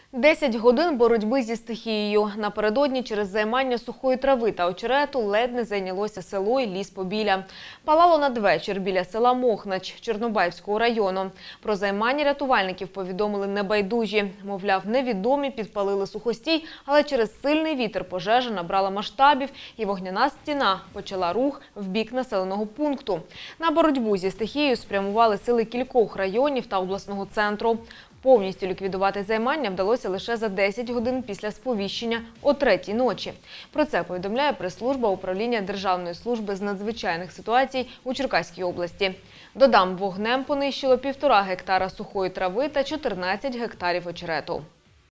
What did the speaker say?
10 годин боротьби зі стихією. Напередодні через займання сухої трави та очерету ледь не зайнялося село і ліс-Побілля. Палало надвечір біля села Мохнач Чорнобаївського району. Про займання рятувальників повідомили небайдужі. Мовляв, невідомі підпалили сухостій, але через сильний вітер пожежа набрала масштабів і вогняна стіна почала рух в бік населеного пункту. На боротьбу зі стихією спрямували сили кількох районів та обласного центру. Повністю ліквідувати займання вдалося лише за 10 годин після сповіщення о 3-й ночі. Про це повідомляє прес-служба управління Державної служби з надзвичайних ситуацій у Черкаській області. Додам, вогнем понищило 1,5 гектара сухої трави та 14 гектарів очерету.